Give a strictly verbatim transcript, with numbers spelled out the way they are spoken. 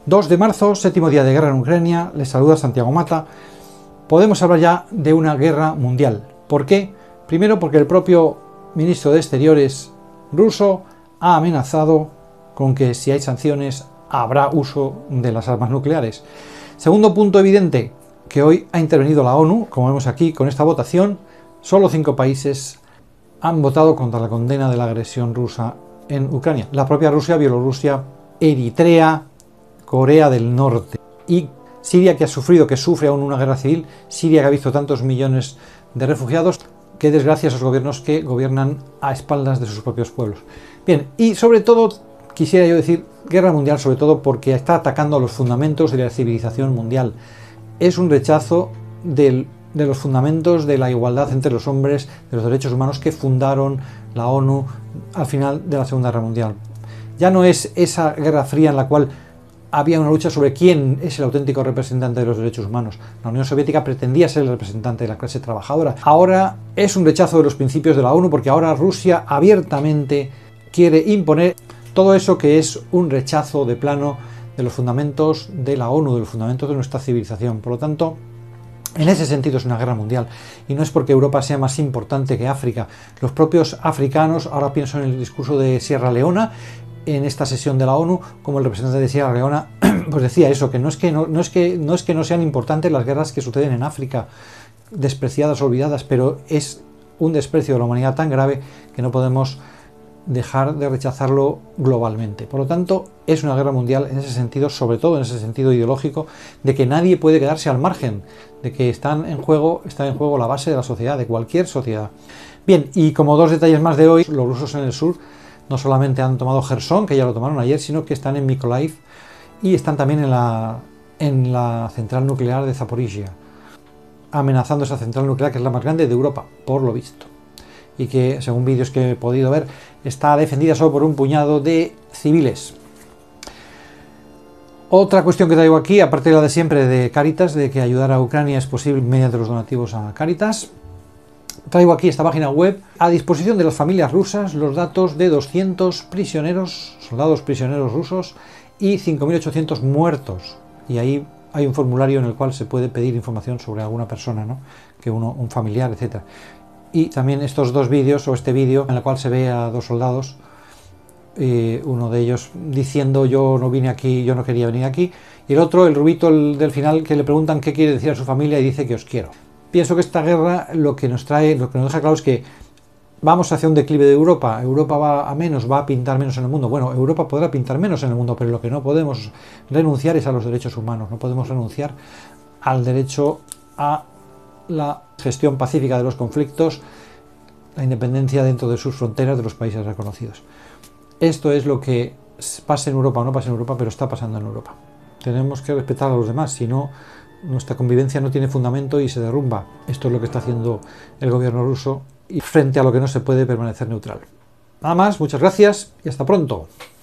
dos de marzo, séptimo día de guerra en Ucrania, les saluda Santiago Mata. Podemos hablar ya de una guerra mundial. ¿Por qué? Primero porque el propio ministro de Exteriores ruso ha amenazado con que si hay sanciones habrá uso de las armas nucleares. Segundo punto evidente, que hoy ha intervenido la ONU, como vemos aquí con esta votación. Solo cinco países han votado contra la condena de la agresión rusa en Ucrania. La propia Rusia, Bielorrusia, Eritrea, Corea del Norte y Siria, que ha sufrido, que sufre aún una guerra civil. Siria, que ha visto tantos millones de refugiados. Qué desgracia esos gobiernos que gobiernan a espaldas de sus propios pueblos. Bien, y sobre todo, quisiera yo decir, guerra mundial, sobre todo porque está atacando a los fundamentos de la civilización mundial. Es un rechazo del, de los fundamentos de la igualdad entre los hombres, de los derechos humanos que fundaron la ONU al final de la Segunda Guerra Mundial. Ya no es esa guerra fría en la cual había una lucha sobre quién es el auténtico representante de los derechos humanos. La Unión Soviética pretendía ser el representante de la clase trabajadora. Ahora es un rechazo de los principios de la ONU, porque ahora Rusia abiertamente quiere imponer todo eso que es un rechazo de plano de los fundamentos de la ONU, de los fundamentos de nuestra civilización. Por lo tanto, en ese sentido es una guerra mundial. Y no es porque Europa sea más importante que África. Los propios africanos, ahora pienso en el discurso de Sierra Leona, en esta sesión de la ONU, como el representante de Sierra Leona, pues decía eso, que no es que no, no es que no es que no sean importantes las guerras que suceden en África, despreciadas, olvidadas, pero es un desprecio de la humanidad tan grave que no podemos dejar de rechazarlo globalmente. Por lo tanto, es una guerra mundial en ese sentido, sobre todo en ese sentido ideológico, de que nadie puede quedarse al margen, de que están en juego, está en juego la base de la sociedad, de cualquier sociedad. Bien, y como dos detalles más de hoy, los rusos en el sur no solamente han tomado Jersón, que ya lo tomaron ayer, sino que están en Mykolaiv y están también en la, en la central nuclear de Zaporizhia, amenazando esa central nuclear que es la más grande de Europa, por lo visto, y que, según vídeos que he podido ver, está defendida solo por un puñado de civiles. Otra cuestión que traigo aquí, aparte de la de siempre de Cáritas, de que ayudar a Ucrania es posible mediante los donativos a Cáritas, traigo aquí esta página web a disposición de las familias rusas los datos de doscientos prisioneros, soldados prisioneros rusos y cinco mil ochocientos muertos. Y ahí hay un formulario en el cual se puede pedir información sobre alguna persona, ¿no? Que uno, un familiar, etcétera. Y también estos dos vídeos, o este vídeo en el cual se ve a dos soldados, eh, uno de ellos diciendo yo no vine aquí, yo no quería venir aquí, y el otro, el rubito el del final, que le preguntan qué quiere decir a su familia y dice que os quiero. Pienso que esta guerra lo que nos trae, lo que nos deja claro es que vamos hacia un declive de Europa. Europa va a menos, va a pintar menos en el mundo. Bueno, Europa podrá pintar menos en el mundo, pero lo que no podemos renunciar es a los derechos humanos. No podemos renunciar al derecho a la gestión pacífica de los conflictos, la independencia dentro de sus fronteras de los países reconocidos. Esto es lo que pasa en Europa o no pasa en Europa, pero está pasando en Europa. Tenemos que respetar a los demás, si no, nuestra convivencia no tiene fundamento y se derrumba. Esto es lo que está haciendo el gobierno ruso y frente a lo que no se puede permanecer neutral. Nada más, muchas gracias y hasta pronto.